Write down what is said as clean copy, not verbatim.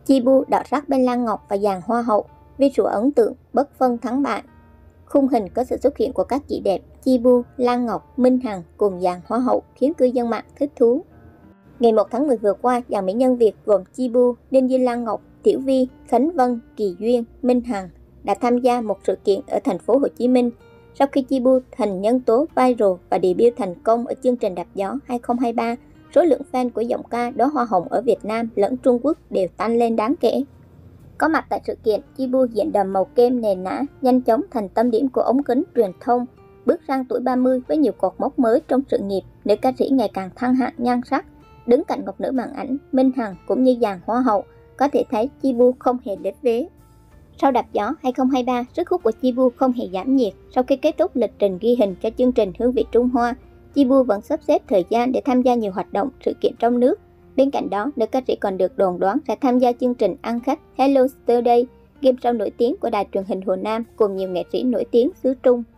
Chibu đỏ rác bên Lan Ngọc và dàn hoa hậu, visual ấn tượng, bất phân thắng bại. Khung hình có sự xuất hiện của các chị đẹp Chibu, Lan Ngọc, Minh Hằng cùng dàn hoa hậu khiến cư dân mạng thích thú. Ngày 1 tháng 10 vừa qua, dàn mỹ nhân Việt gồm Chibu, Đinh Di Lan Ngọc, Tiểu Vi, Khánh Vân, Kỳ Duyên, Minh Hằng đã tham gia một sự kiện ở thành phố Hồ Chí Minh. Sau khi Chibu thành nhân tố viral và debut thành công ở chương trình Đạp Gió 2023, số lượng fan của giọng ca Đóa Hoa Hồng ở Việt Nam lẫn Trung Quốc đều tăng lên đáng kể. Có mặt tại sự kiện, Chibu diện đầm màu kem nền nã, nhanh chóng thành tâm điểm của ống kính truyền thông. Bước sang tuổi 30 với nhiều cột mốc mới trong sự nghiệp, nữ ca sĩ ngày càng thăng hạng nhan sắc. Đứng cạnh ngọc nữ màn ảnh, Minh Hằng cũng như dàn hoa hậu, có thể thấy Chibu không hề đế vế. Sau Đạp Gió 2023, sức hút của Chibu không hề giảm nhiệt. Sau khi kết thúc lịch trình ghi hình cho chương trình Hương vị Trung Hoa, Chibu vẫn sắp xếp thời gian để tham gia nhiều hoạt động, sự kiện trong nước. Bên cạnh đó, nữ ca sĩ còn được đồn đoán sẽ tham gia chương trình ăn khách Hello Yesterday, game show nổi tiếng của đài truyền hình Hồ Nam cùng nhiều nghệ sĩ nổi tiếng xứ Trung.